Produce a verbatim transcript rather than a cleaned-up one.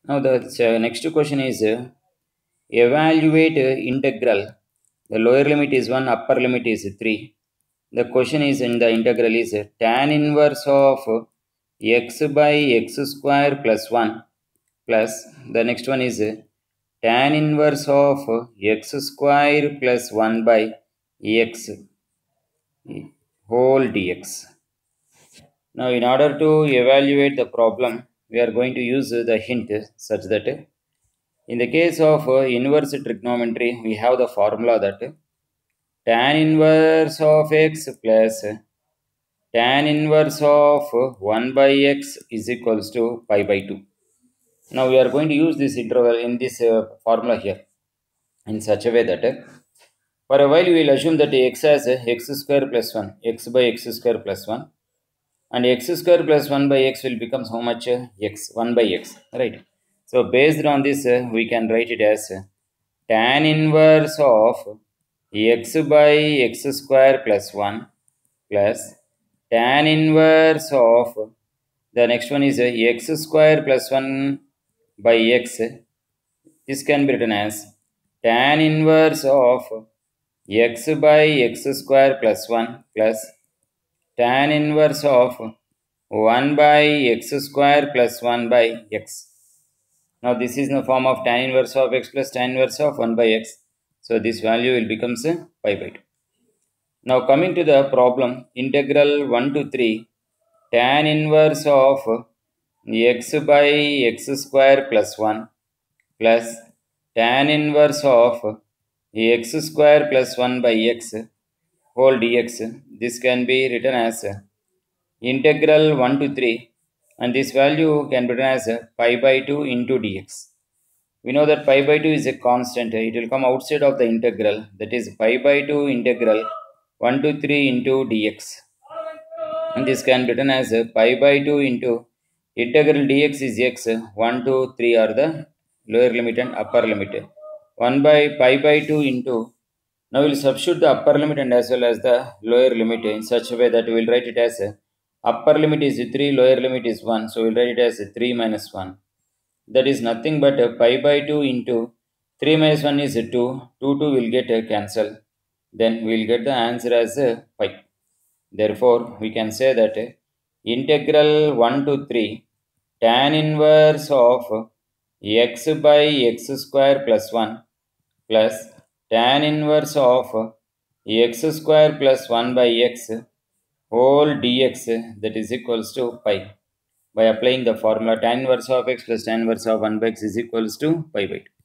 Now the uh, next question is uh, evaluate uh, integral. The lower limit is one, upper limit is three. The question is in the integral is uh, tan inverse of uh, x by x square plus one plus the next one is uh, tan inverse of uh, x square plus one by x whole dx. Now in order to evaluate the problem, we are going to use uh, the hint uh, such that uh, in the case of uh, inverse trigonometry, we have the formula that tan inverse of x plus tan inverse of one by x is equals to pi by two. Now we are going to use this interval in this uh, formula here in such a way that uh, for a while we will assume that x has uh, x square plus one, x by x square plus one, and x square plus one by x will become how much? Uh, x, one by x, right? So based on this, uh, we can write it as uh, tan inverse of x by x square plus one plus tan inverse of the next one is uh, x square plus one by x. This can be written as tan inverse of x by x square plus one plus tan inverse of one by x square plus one by x. Now this is in the form of tan inverse of x plus tan inverse of one by x. So this value will become pi by two. Now coming to the problem, integral one to three tan inverse of x by x square plus one plus tan inverse of x square plus one by x whole dx. This can be written as integral one to three, and this value can be written as pi by two into dx. We know that pi by two is a constant. It will come outside of the integral. That is pi by two integral one to three into dx. And this can be written as pi by two into integral dx is x. one, two, three are the lower limit and upper limit. one by pi by two into, now we will substitute the upper limit and as well as the lower limit in such a way that we will write it as upper limit is three, lower limit is one. So we will write it as three minus one. That is nothing but pi by two into three minus one is two. two, two will get cancelled. Then we will get the answer as pi. Therefore, we can say that integral one to three tan inverse of x by x square plus one plus tan inverse of x square plus one by x whole dx, that is equals to pi. By applying the formula tan inverse of x plus tan inverse of one by x is equals to pi by two.